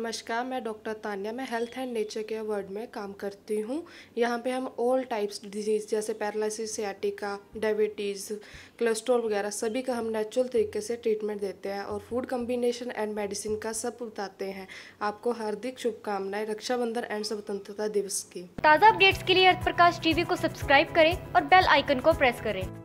नमस्कार, मैं डॉक्टर तान्या। मैं health and nature care world में काम करती हूँ। यहाँ पे हम ऑल टाइप्स डिजीज़ जैसे पैरालिसिस, सियाटिका, डायबिटीज़, कोलेस्ट्रॉल वगैरह सभी का हम नेचुरल तरीके से ट्रीटमेंट देते हैं और फूड कम्बिनेशन एंड मेडिसिन का सब बताते हैं। आपको हार्दिक शुभकामनाएं रक्षाबंधन एंड स्वतंत्रता दिवस की। ताज़ा अपडेट्स के लिए अर्थ प्रकाश टीवी को सब्सक्राइब करें और बेल आइकन को प्रेस करें।